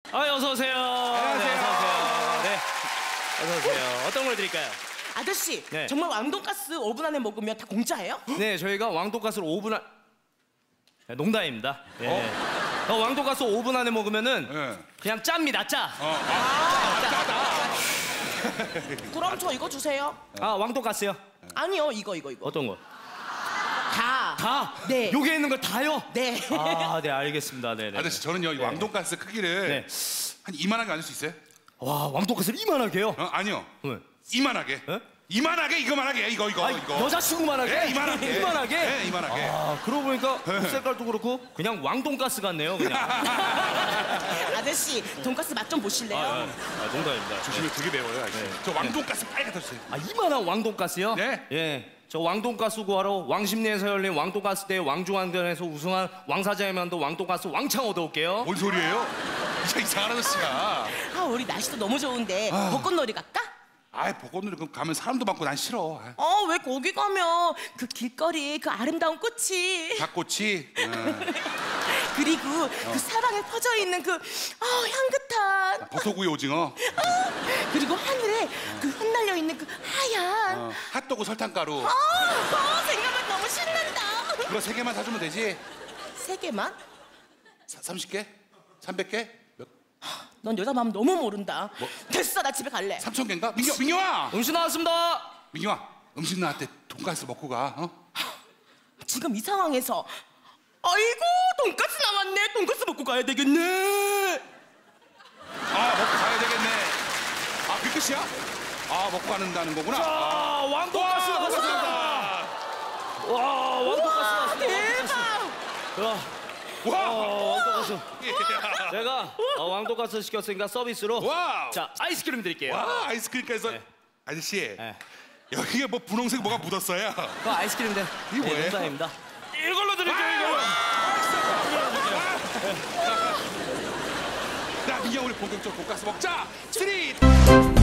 어서 오세요. 안녕하세요. 네, 어서 오세요. 네, 어서 오세요. 어떤 걸 드릴까요? 아저씨, 네. 정말 왕돈가스 5분 안에 먹으면 다 공짜예요? 네, 저희가 왕돈가스를 5분 안... 네, 농담입니다. 예. 왕돈가스 5분 안에 먹으면은 네. 그냥 짭니다, 짜. 그럼 저 이거 주세요. 아, 왕돈가스요? 아니요, 이거. 어떤 거? 다. 다? 네. 여기에 있는 거 다요? 네. 아, 네, 알겠습니다. 네, 네. 아저씨 저는요 이 왕돈가스 크기를 네. 한 이만하게 만들 수 있어요? 와, 왕돈가스를 이만하게요? 아니요. 왜? 이만하게. 어? 이만하게 이거만하게 이거. 여자친구만하게? 네, 이만하게. 이만하게? 네, 이만하게. 아, 그러고 보니까 옷 색깔도 그렇고 그냥 왕돈가스 같네요, 그냥. 아저씨, 돈가스 맛 좀 보실래요? 농담입니다. 조심히 되게 매워요. 아저씨. 저 왕돈가스 빨리 갖다 주세요. 아, 이만한 왕돈가스요? 네. 예. 저 왕돈가스 구하러 왕십리에서 열린 왕돈가스 대회 왕중왕전에서 우승한 왕사자의만도 왕돈가스 왕창 얻어올게요. 뭔 소리예요? 진짜 이상한 아저씨야. 아, 우리 날씨도 너무 좋은데 벚꽃놀이 갈까? 아이 벚꽃놀이 그럼 가면 사람도 많고 난 싫어. 왜 거기 가면 그 길거리 그 아름다운 꽃이 닭꼬치. 그리고 그 사방에 퍼져 있는 그 향긋한 버섯구이 오징어. 그리고 하늘에 그 흩날려 있는 그 하얀 핫도그 설탕가루. 생각만 너무 신난다. 그거 3개만 사주면 되지? 3개만? 30개? 300개? 넌 여자 마음 너무 모른다. 뭐? 됐어, 나 집에 갈래. 3,000개인가? 민경아! 음식 나왔습니다. 민경아, 음식 나왔대. 돈가스 먹고 가. 지금 이 상황에서 아이고 돈가스 나왔네. 돈가스 먹고 가야 되겠네. 먹고 가야 되겠네. 그 끝이야? 먹고 가는다는 거구나. 아, 왕돈가스 나왔습니다. 와, 왕돈가스 나왔습니다. 대박. 왕돈가스. 제가 왕돈가스 시켰으니까 서비스로 와우. 자, 아이스크림 드릴게요. 와, 아이스크림까지. 네. 아저씨, 네. 여기에 뭐 분홍색 뭐가 묻었어요? 그 아이스크림인데. 이게 뭐예요? 농담입니다. 이걸로 드릴게요, 이걸로. 야, 민경 우리 본격적으로 돈가스 먹자. 3